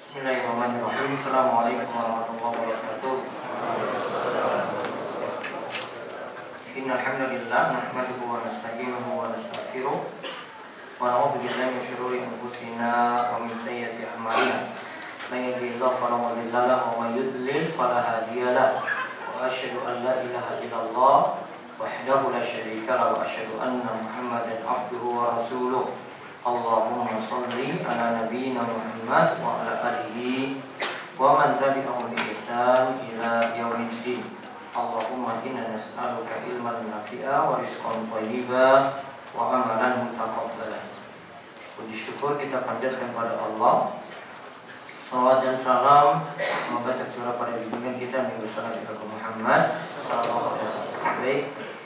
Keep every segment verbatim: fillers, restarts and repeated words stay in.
Bismillahirrahmanirrahim. Assalamualaikum warahmatullahi wabarakatuh. Innal hamdalillah nahmaduhu wa nasta'inuhu wa nastaghfiruh wa na'udzu billahi min shururi anfusina wa min sayyiati a'malina. May yahdihillahu fala mudilla lahu wa may yudlil fala hadiya lahu. Wa asyhadu an la ilaha illallah wahdahu la syarika lahu wa asyhadu anna Muhammadan abduhu wa rasuluh. Allahumma salli ala nabiyyina Muhammad wa ala alihi wa man tabi'ahum bi ihsan ila yaumiddin. Allahumma inna nas'aluka ilman nafi'a wa rizqan thayyiban wa amalan mutaqabbalan. Puji syukur kita panjatkan kepada Allah. Salawat dan salam semoga tercurah pada junjungan kita Nabi besar Nabi Muhammad sallallahu alaihi wasallam. Baik.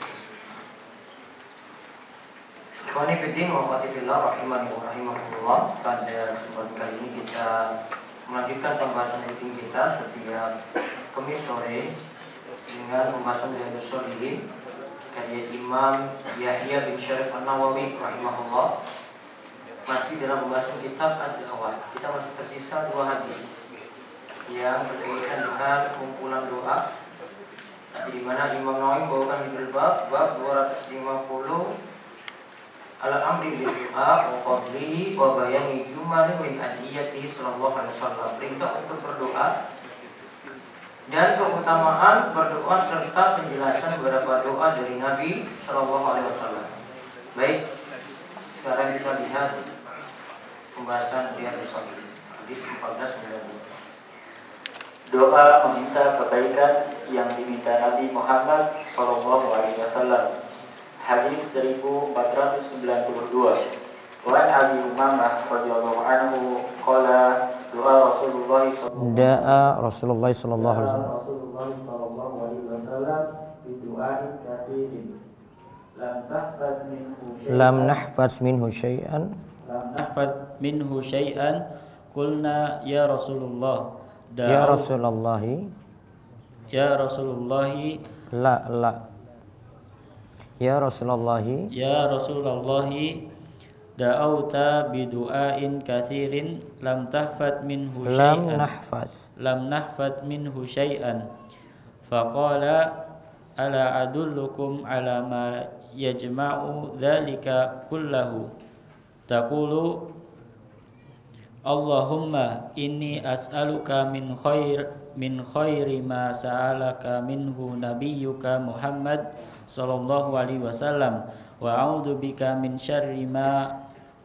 Ikhwani fiddin wa akhwati fillah rahimani wa rahimakumullah. Pada kesempatan kali ini kita melanjutkan pembahasan rutin kita setiap Kamis sore dengan pembahasan Riyadhus Shalihin karya Imam Yahya bin Syarif An-Nawawi rahimahullah. Masih dalam pembahasan kitab Ad-Da'wah. Kita masih tersisa dua hadis yang berkaitan dengan kumpulan doa. Di mana Imam Nawawi membawakan di bab bab dua ratus lima puluh al-amri bil du'a wa fadlihi wa bayani jumalin min adiyatihi sallallahu alaihi wasallam. Perintah untuk berdoa dan keutamaan berdoa serta penjelasan beberapa doa dari Nabi sallallahu alaihi wasallam. Baik, sekarang kita lihat pembahasan Riyadhus Shalihin hadis empat belas sembilan puluh. Doa meminta kebaikan yang diminta Nabi Muhammad sallallahu alaihi wasallam. Hadis seribu empat ratus sembilan puluh dua. Wa Abi Umamah radhiyallahu anhu qala doa Rasulullah Da'a Rasulullah sallallahu alaihi wasallam. Rasulullah sallallahu alaihi wasallam bi du'ain katsirin. Lam tahfaz minhu syai'an. Lam nahfaz minhu syai'an. Lam nahfaz minhu syai'an. Qulna ya Rasulullah. Ya Rasulullah. Ya Rasulullah. La la. Ya Rasulullah. Ya Rasulullah, da'auta bidu'ain katsirin lam tahfad minhu syai'an. Lam nahfaz. Lam nahfad minhu syai'an. Faqala ala adullukum ala ma yajma'u dzalika kullahu. Taqulu Allahumma inni as'aluka min khair min khairi ma sa'alaka minhu nabiyyuka Muhammad sallallahu alaihi wasallam wa a'udzu bika min syarri ma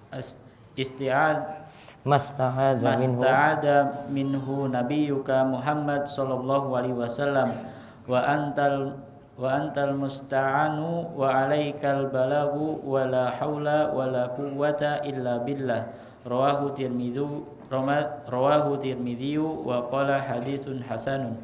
isti'ad masta'adza minhu masta'ada minhu nabiyyuka Muhammad sallallahu alaihi wasallam wa antal wa antal musta'anu wa 'alaikal balagu wa la haula wa la quwwata illa billah. Rawahu Tirmidzi rawahu Tirmidzi wa qala hadisun hasanun.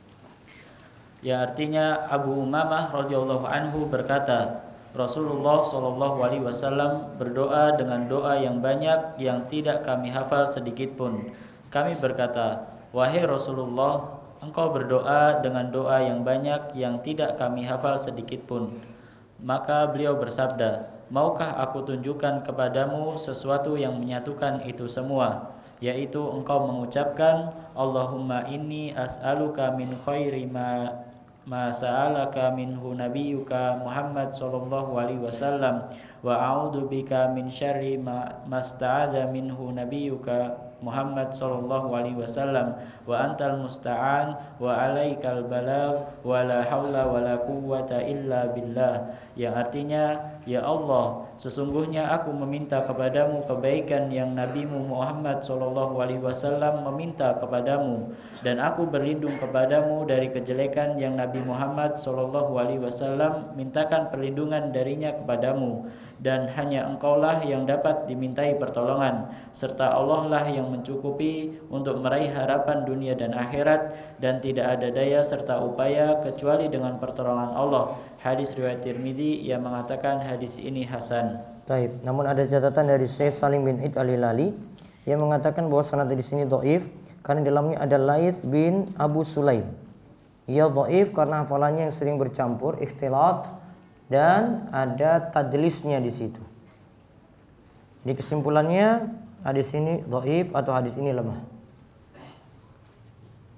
Yang artinya Abu Umamah radhiyallahu anhu berkata, Rasulullah shallallahu alaihi wasallam berdoa dengan doa yang banyak yang tidak kami hafal sedikit pun. Kami berkata, wahai Rasulullah, engkau berdoa dengan doa yang banyak yang tidak kami hafal sedikit pun. Maka beliau bersabda, maukah aku tunjukkan kepadamu sesuatu yang menyatukan itu semua, yaitu engkau mengucapkan Allahumma inni as'aluka min khairi ma ma sa'alaka minhu nabiyyuka Muhammad sallallahu alaihi wasallam wa a'udzu bika min syarri ma masta'adza minhu nabiyyuka Muhammad sallallahu alaihi wasallam wa antal musta'an wa 'alaikal balagh wa la haula wa la quwwata illa billah. Yang artinya, ya Allah, sesungguhnya aku meminta kepadamu kebaikan yang Nabimu Muhammad sallallahu alaihi wasallam meminta kepadamu, dan aku berlindung kepadamu dari kejelekan yang Nabi Muhammad sallallahu alaihi wasallam mintakan perlindungan darinya kepadamu, dan hanya engkaulah yang dapat dimintai pertolongan, serta Allah lah yang mencukupi untuk meraih harapan dunia dan akhirat, dan tidak ada daya serta upaya kecuali dengan pertolongan Allah. Hadis riwayat Tirmidzi yang mengatakan hadis ini hasan. Taib. Namun ada catatan dari Syekh Salim bin Id Al-Hilali yang mengatakan bahwa sanad di sini dhaif karena di dalamnya ada Laits bin Abu Sulaim. Ia dhaif karena hafalannya yang sering bercampur, ikhtilat, dan ada tadlisnya di situ. Jadi kesimpulannya hadis ini dhaif atau hadis ini lemah.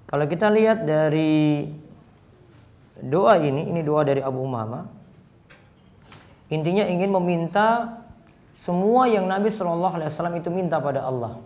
Kalau kita lihat dari doa ini, ini doa dari Abu Umamah. Intinya ingin meminta semua yang Nabi shallallahu alaihi wasallam itu minta pada Allah.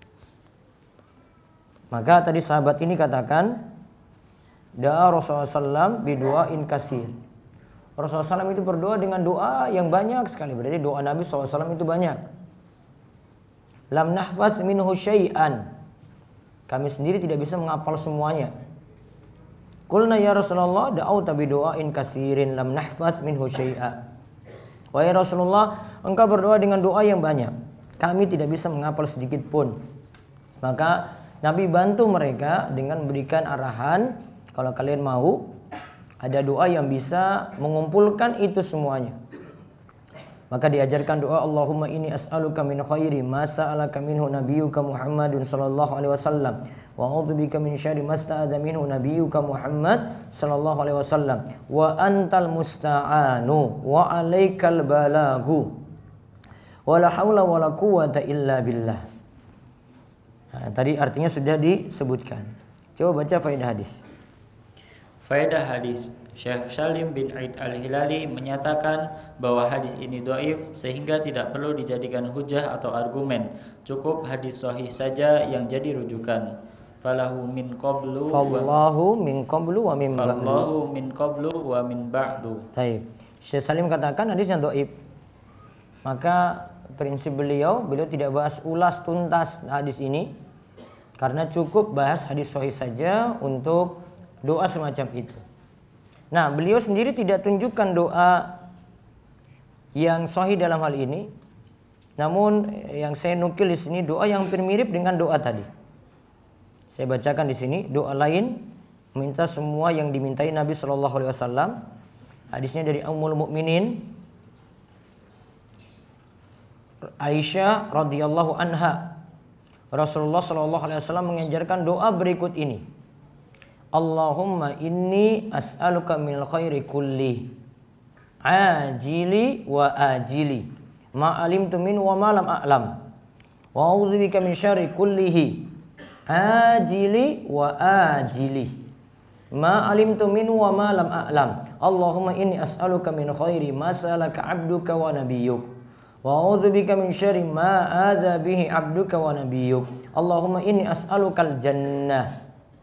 Maka tadi sahabat ini katakan, doa Rasulullah shallallahu alaihi wasallam bidu'ain kasir. Rasulullah shallallahu alaihi wasallam itu berdoa dengan doa yang banyak sekali. Berarti doa Nabi shallallahu alaihi wasallam itu banyak. Lam nahfaz minhu syai'an. Kami sendiri tidak bisa menghafal semuanya. Qulna ya Rasulullah da'auta bidu'ain kasirin lam nahfaz minhu syai'a. Wahai Rasulullah, engkau berdoa dengan doa yang banyak. Kami tidak bisa menghafal sedikit pun. Maka Nabi bantu mereka dengan memberikan arahan, kalau kalian mau, ada doa yang bisa mengumpulkan itu semuanya. Maka diajarkan doa Allahumma inni as'aluka min khairi ma sa'alaka minhu nabiyyuka Muhammadun sallallahu alaihi wasallam wa a'udzubika min syarri ma sta'adha minhu nabiyyuka Muhammad sallallahu alaihi wasallam wa antal musta'anu wa 'alaikal balagu wa la haula wa la quwwata illa billah. Nah, tadi artinya sudah disebutkan. Coba baca faedah hadis. Faedah hadis, Syekh Salim bin Aid Al-Hilali menyatakan bahwa hadis ini dhaif sehingga tidak perlu dijadikan hujah atau argumen. Cukup hadis sahih saja yang jadi rujukan. Falahu min qablu Fallahu min qablu wa min ba'du. Fallahu min qablu wa min ba'du. Baik. Syekh Salim katakan hadis yang dhaif. Maka prinsip beliau, beliau tidak bahas ulas tuntas hadis ini karena cukup bahas hadis sahih saja untuk doa semacam itu. Nah, beliau sendiri tidak tunjukkan doa yang sahih dalam hal ini. Namun yang saya nukil di sini doa yang hampir mirip dengan doa tadi. Saya bacakan di sini doa lain minta semua yang dimintai Nabi Shallallahu Alaihi Wasallam. Hadisnya dari Ummul Mukminin Aisyah radhiyallahu anha. Rasulullah Shallallahu Alaihi Wasallam mengajarkan doa berikut ini. Allahumma inni as'aluka minal khairi kulli ajili wa ajili ma alimtu min wa ma lam a'lam wa a'udzubika min syarri kullihi ajili wa ajili ma alimtu min wa ma lam a'lam. Allahumma inni as'aluka min khairi ma sa'alaka 'abduka wa nabiyyuk wa a'udzubika min syarri ma adza bihi 'abduka wa nabiyyuk. Allahumma inni as'alukal jannah.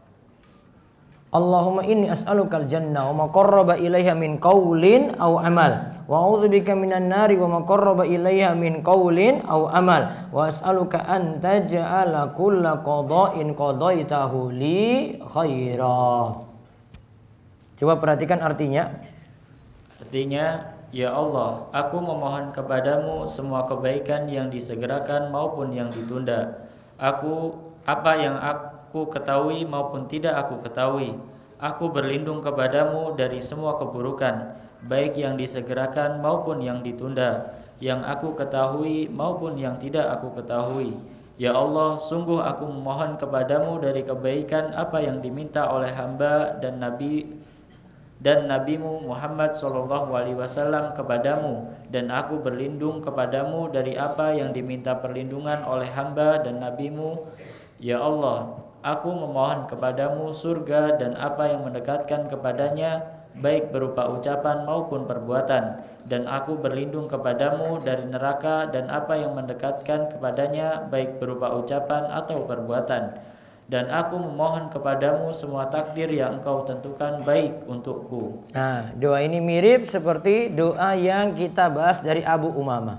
Allahumma inni as'alukal jannah wa ma qarraba ilaiha min qaulin aw amal wa a'udzubika minan nari wa ma qarraba ilaiha min qaulin aw amal wa as'aluka an taj'ala kulla qada'in qadaitahu li khaira. Coba perhatikan artinya. Artinya, ya Allah, aku memohon kepadamu semua kebaikan yang disegerakan maupun yang ditunda. Aku apa yang aku ketahui maupun tidak aku ketahui. Aku berlindung kepadamu dari semua keburukan, baik yang disegerakan maupun yang ditunda, yang aku ketahui maupun yang tidak aku ketahui. Ya Allah, sungguh aku memohon kepadamu dari kebaikan apa yang diminta oleh hamba dan Nabi dan Nabimu Muhammad Sallallahu Alaihi Wasallam kepadamu, dan aku berlindung kepadamu dari apa yang diminta perlindungan oleh hamba dan Nabimu. Ya Allah, aku memohon kepadamu surga dan apa yang mendekatkan kepadanya, baik berupa ucapan maupun perbuatan, dan aku berlindung kepadamu dari neraka dan apa yang mendekatkan kepadanya, baik berupa ucapan atau perbuatan. Dan aku memohon kepadamu semua takdir yang engkau tentukan baik untukku. Nah, doa ini mirip seperti doa yang kita bahas dari Abu Umamah.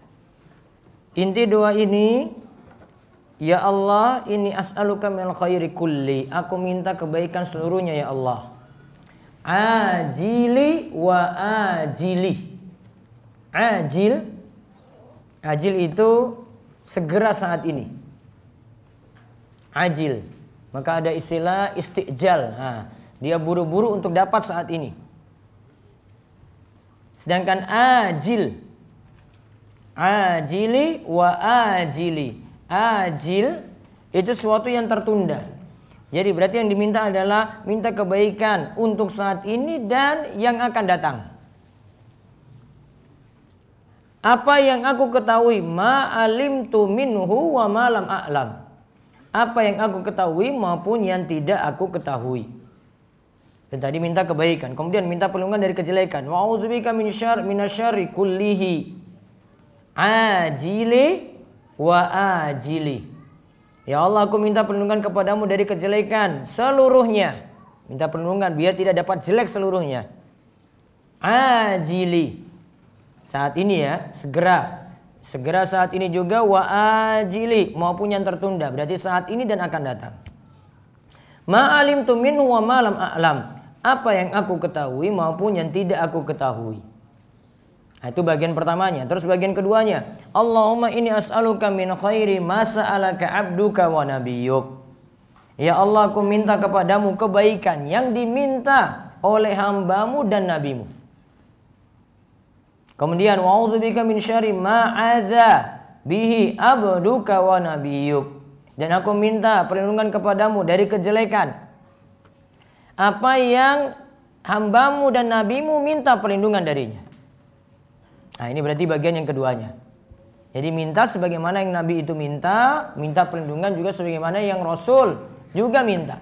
Inti doa ini, ya Allah, ini as'aluka minal khairi kulli. Aku minta kebaikan seluruhnya ya Allah. Ajili wa ajili. Ajil, ajil itu segera saat ini. Ajil, maka ada istilah istijal. Nah, dia buru-buru untuk dapat saat ini. Sedangkan ajil, ajili wa ajili. Ajil itu sesuatu yang tertunda. Jadi berarti yang diminta adalah minta kebaikan untuk saat ini dan yang akan datang. Apa yang aku ketahui, ma alimtu minhu wa ma lam a'lam. apa yang aku ketahui maupun yang tidak aku ketahui. Dan tadi minta kebaikan, kemudian minta perlindungan dari kejelekan. Wa a'udzubika min syarri minasyarri kullihi ajili wa ajili. Ya Allah, aku minta perlindungan kepadamu dari kejelekan seluruhnya. Minta perlindungan biar tidak dapat jelek seluruhnya. Ajili, saat ini ya, segera. Segera saat ini juga, wa ajili, maupun yang tertunda. Berarti saat ini dan akan datang. Ma'alim tu minhu wa ma'lam a'lam. Apa yang aku ketahui maupun yang tidak aku ketahui. Nah, itu bagian pertamanya. Terus bagian keduanya, Allahumma inni as'aluka min khairi ma sa'alaka abduka wa nabiyyuk. Ya Allah, aku minta kepadamu kebaikan yang diminta oleh hambamu dan nabimu. Kemudian wa'udzubika min syarri ma'adza bihi abduka wa nabiyyuk. Dan aku minta perlindungan kepadamu dari kejelekan apa yang hambamu dan nabimu minta perlindungan darinya. Nah, ini berarti bagian yang keduanya. Jadi minta sebagaimana yang nabi itu minta, minta perlindungan juga sebagaimana yang rasul juga minta.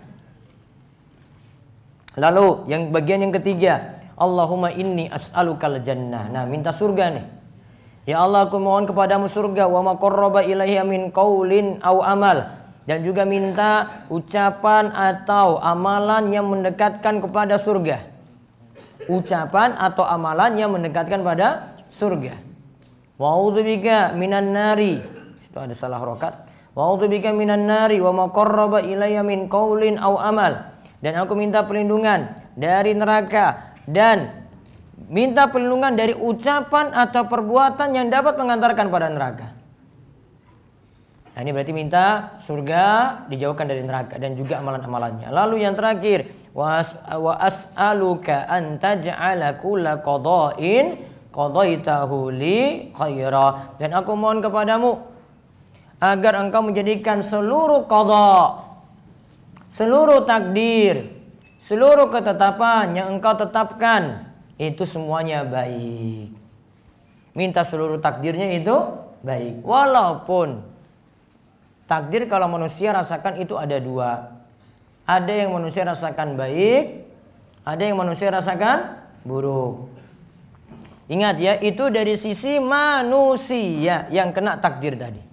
Lalu yang bagian yang ketiga, Allahumma inni as'alukal jannah. Nah, minta surga nih. Ya Allah, aku mohon kepadamu surga, wa ma qarraba ilaiha min qaulin au amal. Dan juga minta ucapan atau amalan yang mendekatkan kepada surga. Ucapan atau amalan yang mendekatkan pada surga. Wa a'udzubika minan nari. Situ ada salah rokat. Wa a'udzubika minan nari wa ma qarraba ilaiha min qaulin au amal. Dan aku minta perlindungan dari neraka dan minta perlindungan dari ucapan atau perbuatan yang dapat mengantarkan pada neraka. Nah, ini berarti minta surga, dijauhkan dari neraka dan juga amalan-amalannya. Lalu yang terakhir, wa as'aluka an taj'ala kulla qada'in qadaitahu li khaira. Dan aku mohon kepadamu agar engkau menjadikan seluruh qada, seluruh takdir, seluruh ketetapan yang engkau tetapkan itu semuanya baik. Minta seluruh takdirnya itu baik. Walaupun takdir kalau manusia rasakan itu ada dua. Ada yang manusia rasakan baik, ada yang manusia rasakan buruk. Ingat ya, itu dari sisi manusia yang kena takdir tadi.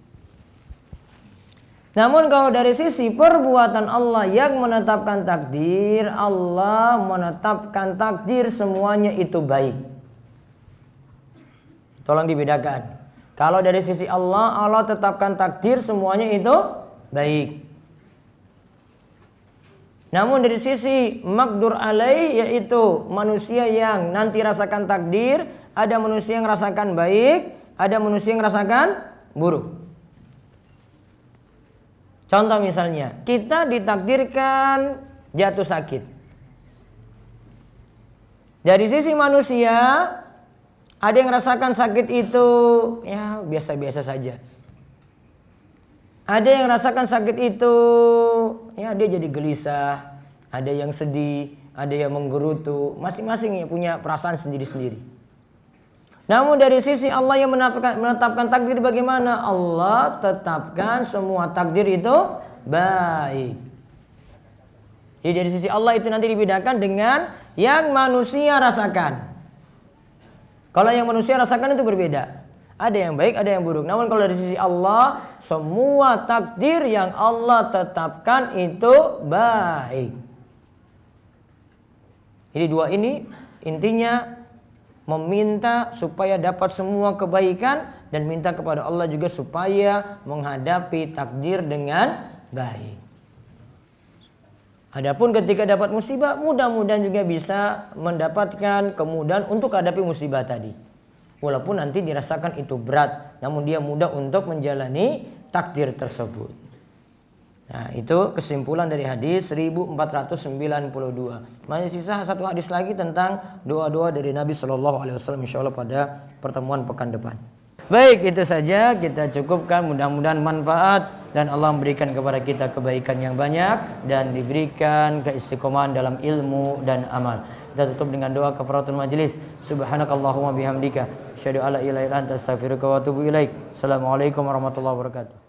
Namun kalau dari sisi perbuatan Allah yang menetapkan takdir, Allah menetapkan takdir semuanya itu baik. Tolong dibedakan. Kalau dari sisi Allah, Allah tetapkan takdir semuanya itu baik. Namun dari sisi makdur alaih, yaitu manusia yang nanti rasakan takdir, ada manusia yang rasakan baik, ada manusia yang rasakan buruk. Contoh misalnya, kita ditakdirkan jatuh sakit. Dari sisi manusia, ada yang rasakan sakit itu ya biasa-biasa saja. Ada yang rasakan sakit itu ya dia jadi gelisah, ada yang sedih, ada yang menggerutu, masing-masing ya punya perasaan sendiri-sendiri. Namun dari sisi Allah yang menetapkan, menetapkan takdir bagaimana? Allah tetapkan semua takdir itu baik. Jadi dari sisi Allah itu nanti dibedakan dengan yang manusia rasakan. Kalau yang manusia rasakan itu berbeda. Ada yang baik, ada yang buruk. Namun kalau dari sisi Allah, semua takdir yang Allah tetapkan itu baik. Jadi dua ini intinya meminta supaya dapat semua kebaikan dan minta kepada Allah juga supaya menghadapi takdir dengan baik. Adapun ketika dapat musibah, mudah-mudahan juga bisa mendapatkan kemudahan untuk hadapi musibah tadi. Walaupun nanti dirasakan itu berat, namun dia mudah untuk menjalani takdir tersebut. Nah, itu kesimpulan dari hadis seribu empat ratus sembilan puluh dua. Masih sisa satu hadis lagi tentang doa-doa dari Nabi Shallallahu Alaihi Wasallam, insya Allah pada pertemuan pekan depan. Baik, itu saja kita cukupkan. Mudah-mudahan manfaat dan Allah memberikan kepada kita kebaikan yang banyak dan diberikan keistiqomahan dalam ilmu dan amal. Kita tutup dengan doa kafaratul majlis. Subhanakallahumma bihamdika asyhadu alla ilaha illa anta astaghfiruka wa atubu ilaik. Assalamualaikum warahmatullahi wabarakatuh.